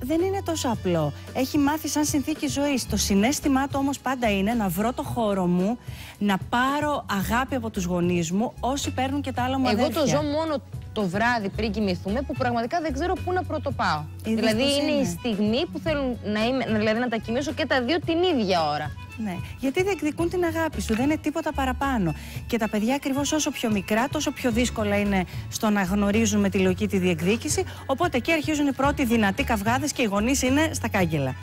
δεν είναι τόσο απλό. Έχει μάθει σαν συνθήκη ζωής. Το συναίσθημά του όμως πάντα είναι να βρω το χώρο μου, να πάρω αγάπη από τους γονείς μου, όσοι παίρνουν και τα άλλα μου αδέρφια. Εγώ το ζω μόνο το βράδυ πριν κοιμηθούμε, που πραγματικά δεν ξέρω πού να πρωτοπάω. Δηλαδή είναι η στιγμή που θέλουν δηλαδή να τα κοιμήσω και τα δύο την ίδια ώρα. Ναι, γιατί διεκδικούν την αγάπη σου, δεν είναι τίποτα παραπάνω. Και τα παιδιά ακριβώς όσο πιο μικρά, τόσο πιο δύσκολα είναι στο να γνωρίζουν με τη λογική τη διεκδίκηση. Οπότε εκεί αρχίζουν οι πρώτοι δυνατοί καυγάδες και οι γονείς είναι στα κάγκελα.